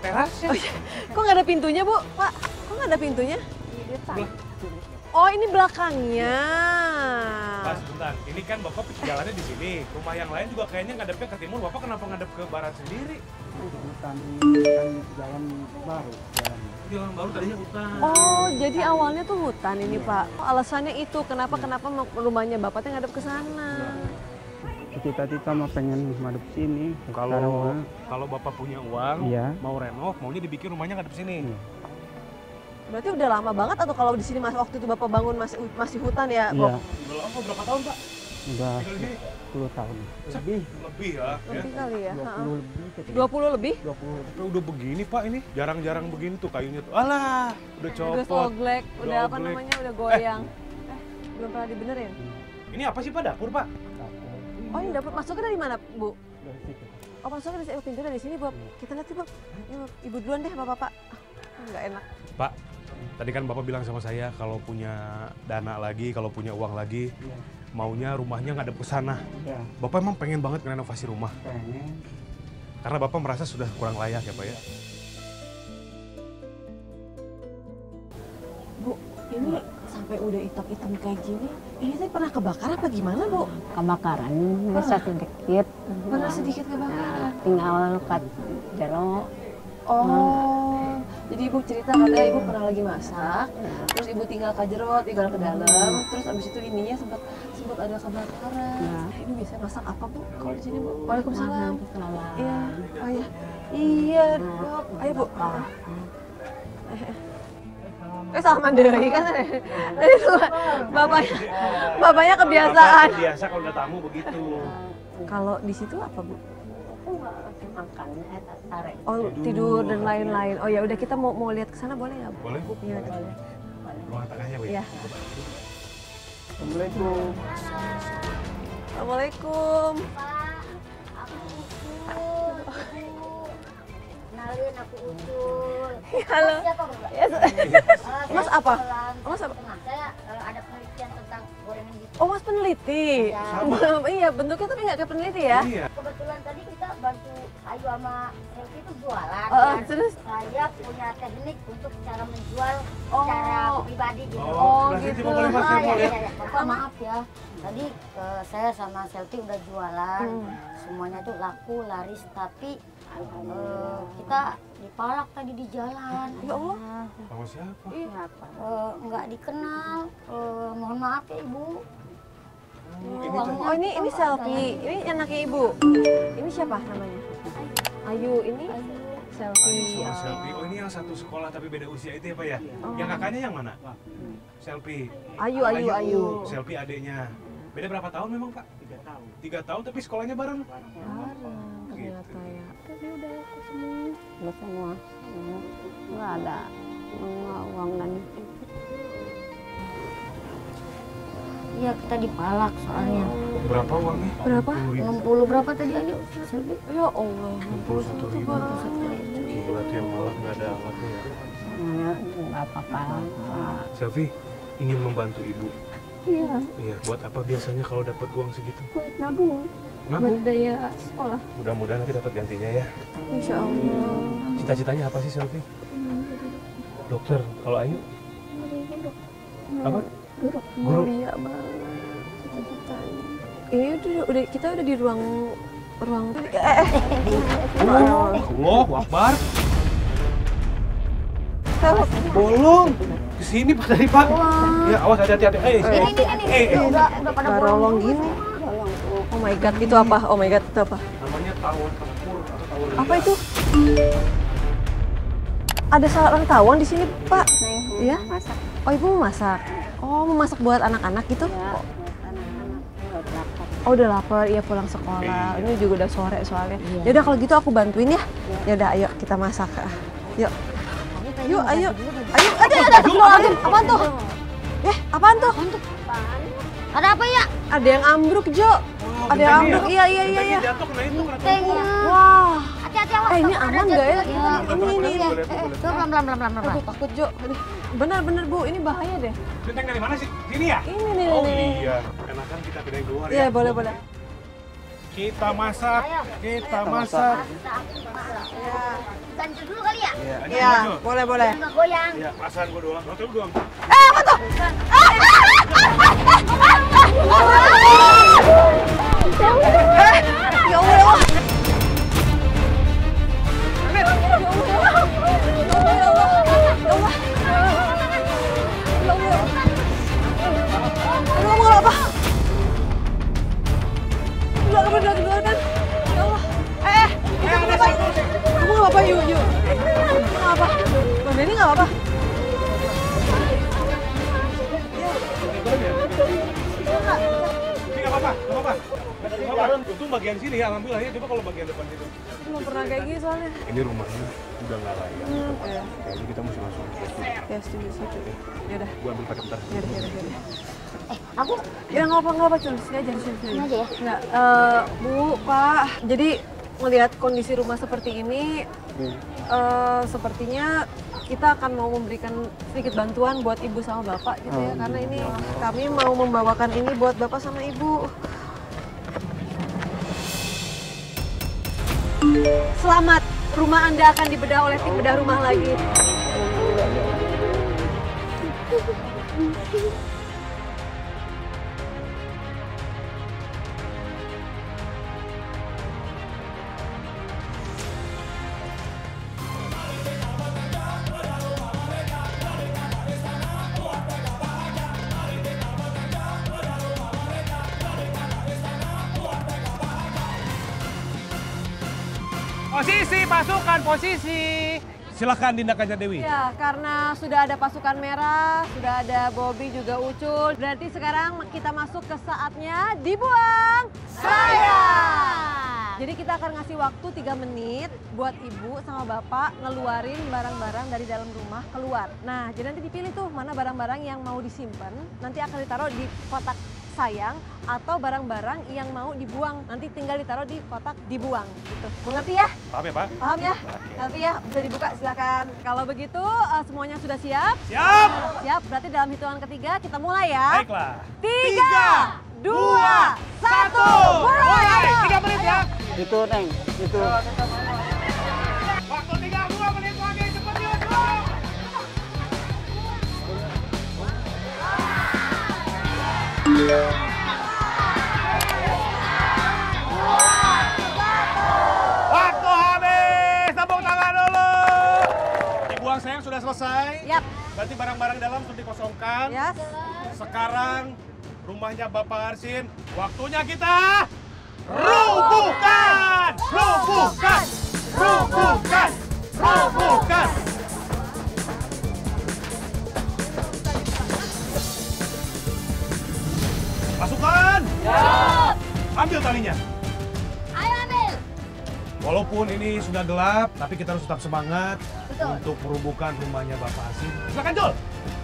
terasnya. Oh, iya. Kok nggak ada pintunya, Bu? Pak, kok nggak ada pintunya? Oh, ini belakangnya. Pak, sebentar. Ini kan Bapak jalannya di sini. Rumah yang lain juga kayaknya ngadepnya ke timur. Bapak kenapa ngadep ke barat sendiri? Hutan ini kan jalan baru jalan. Jalan baru tadinya hutan. Oh, jadi awalnya tuh hutan ini, Pak. Oh, alasannya itu kenapa rumahnya Bapaknya ngadep ke sana. Cita-cita mah pengen madep sini. Kalau Bapak punya uang, Iya. mau renov, maunya dibikin rumahnya ngadep sini. Berarti udah lama banget atau kalau di sini waktu itu Bapak bangun masih hutan ya, Iya. Bob? Udah lama berapa tahun, Pak? Udah Tinggal di sini? 10 tahun. Lebih ya. Lebih kali ya? 20 lebih. 20 lebih? 20. Tapi udah begini, Pak, ini. Jarang-jarang begini tuh kayunya tuh. Alah, udah copot. Udah soglek, udah apa Soglek. namanya, udah goyang. Belum pernah dibenerin? Ini apa sih, Pak? Dapur, Pak? Oh, ini dapur masuknya dari mana, Bu? Dari situ. Oh, masuknya dari sini. Oh, pintu dari sini, Bob. Kita lihat, Bob. Yuk, Ibu duluan deh, Bapak. Nggak enak. Pak, tadi kan Bapak bilang sama saya kalau punya dana lagi, kalau punya uang lagi, Iya. maunya rumahnya ngadep ke sana. Ya, Bapak emang pengen banget renovasi rumah? pengen. Karena Bapak merasa sudah kurang layak ya, Pak ya? Bu, ini sampai udah hitam-hitam kayak gini, ini teh pernah kebakar apa gimana, Bu? Kebakaran bisa sedikit. Pernah sedikit kebakaran. Tinggal kat jero. Oh, jadi Ibu cerita katanya Ibu pernah lagi masak, terus Ibu tinggal kajerot, tinggal ke dalam, terus abis itu ininya sempat ada kebakaran. Ya. Ibu bisa masak apa, Bu? Kalau di sini, Bu? Waalaikumsalam. Salah. Iya, oh iya. Iya, Bob. Ayo, Bu. Sama Dewi kan. Tadi tuh bapaknya kebiasaan. Bapak biasa kalau udah tamu begitu. Kalau di situ apa, Bu? Makan tarik. Oh, tidur dan lain-lain. Oh ya udah kita mau lihat ke sana boleh nggak, Bu? Boleh, Bu? Iya, boleh. Ruang tengahnya, Bu. Iya. Assalamualaikum. Assalamualaikum. Kenalin aku Utul. Halo. Siapa, Bu? Yes. Mas apa? Mas apa? Saya ada penelitian tentang gorengan gitu. Oh, Mas peneliti. Iya, bentuknya tapi nggak kayak peneliti ya. Iya. Kebetulan tadi kita bantu Ayu sama Selvi itu jualan. Terus? Saya punya teknik untuk cara menjual Oh. secara pribadi gitu. Oh, sebelah sini, gitu. Bu, boleh, Mas? Saya mau lihat. Bapak maaf ya. Tadi saya sama Selvi udah jualan. Semuanya tuh laku, laris, tapi kita dipalak tadi di jalan. Ya Allah. Sama siapa? Nggak dikenal. Mohon maaf ya Ibu. Oh, ini selfie. Ini anaknya Ibu. Ini siapa namanya? Ayu. Ini selfie. Sama Selfie. Oh, ini yang satu sekolah tapi beda usia itu ya, Pak ya? Yang kakaknya yang mana? Selfie. Ayu. Selfie adiknya. Beda berapa tahun memang, Pak? 3 tahun. 3 tahun tapi sekolahnya bareng? Ternyata ya. Tapi udah aku semua. Nggak ada uang lagi. Iya kita dipalak soalnya. Berapa uangnya? Berapa? 60 berapa tadi Ayu? Selvi? Ya Allah. 61.000. Gila tuh yang malah nggak ada alatnya ya. Nggak apa-apa. Selfie ingin membantu ibu. Iya. Iya, buat apa biasanya kalau dapat uang segitu? Buat nabung. Nabung? Buat daya sekolah. Mudah-mudahan nanti dapat gantinya ya. Insya Allah. Cita-citanya apa sih Selfie? Dokter. Kalau Ayu? Apa? Guru. Mulia banget cita-citanya. Ini udah kita udah di ruang Allahu Akbar. Bolong. Kesini Pak tadi Pak. Ya awas hati-hati. Udah pada rolong gini. Oh my god, itu apa? Oh my god, itu apa? Namanya tawon tempur atau tawon liar. Apa itu? Ada sarang tawon di sini, Pak. Iya? masak. Oh, Ibu mau masak. Oh, mau masak buat anak-anak gitu? Ya, anak-anak udah lapar. Oh, udah lapar, iya pulang sekolah. Ini juga udah sore soalnya. Ya udah kalau gitu aku bantuin ya. Ya udah, ayo kita masak. Yuk. Yuk, ayo. Ayo, ada. Apaan tuh? Apaan tuh? Ada apa ya? Ada yang ambruk, Jo. Ada yang ambruk. Iya. Jatuh kena itu kena Kayaknya. Wah. Hati-hati awas. Ini aman nggak ya? Boleh. Pelan-pelan. Takut, Jo. Benar-benar, Bu. Ini bahaya deh. Genteng dari mana sih? Sini ya? Ini nih. Oh iya. Enakan kita pindahin keluar ya. Iya, boleh. Kita masak, kita masak. Ganjel dulu kali ya? Iya, boleh. Nggak goyang. Ya, perasaan gua doang. Nonton lu doang. Apa tuh? Ya Allah. Kamu nggak apa-apa, yuk. Nggak apa. Bang Denny nggak apa-apa. Ini nggak apa-apa, nggak apa-apa. Untung bagian sini ya, alhamdulillah ya. Coba kalau bagian depan situ. Belum pernah kayak gini soalnya. Ini rumahnya udah nggak layak. Iya. Kayaknya kita mesti langsung ke situ. Ya, setuju. Yaudah. Gua ambil pakai bentar. Yaudah. Aku Ya nggak apa-apa, cuma sini aja, sini. ini aja ya. Nggak, Bu, Pak. Jadi melihat kondisi rumah seperti ini, sepertinya kita akan mau memberikan sedikit bantuan buat Ibu sama Bapak gitu ya. Karena ini kami mau membawakan ini buat Bapak sama Ibu. Selamat, rumah Anda akan dibedah oleh tim bedah rumah lagi. Posisi, pasukan, posisi. Silakan Dinda Kanjeng Dewi. Ya, karena sudah ada pasukan merah, sudah ada Bobby juga Ucul. Berarti sekarang kita masuk ke saatnya dibuang sayang. Jadi kita akan ngasih waktu 3 menit buat Ibu sama Bapak ngeluarin barang-barang dari dalam rumah keluar. Nah, jadi nanti dipilih tuh mana barang-barang yang mau disimpan, nanti akan ditaruh di kotak sayang, atau barang-barang yang mau dibuang nanti tinggal ditaruh di kotak dibuang gitu. Mengerti ya? Paham ya, Pak? Paham ya? Nanti ya bisa dibuka, silakan. Kalau begitu semuanya sudah siap? Siap. Siap, berarti dalam hitungan ketiga kita mulai ya. Baiklah. 3, 2, 1, mulai! 3 menit ya. Itu, Neng. Itu. Waktu 2 menit lagi, cepet yuk. Waktu habis, tepuk tangan dulu. Dibuang sayang sudah selesai. Yap. Berarti barang-barang dalam sudah dikosongkan. Yes. Sekarang rumahnya Bapak Arsin, waktunya kita rubuhkan, rubuhkan, rubuhkan, rubuhkan. Pasukan, ambil talinya. Ayo ambil. Walaupun ini sudah gelap, tapi kita harus tetap semangat untuk merubuhkan rumahnya Bapak Arsin. Silakan Jul.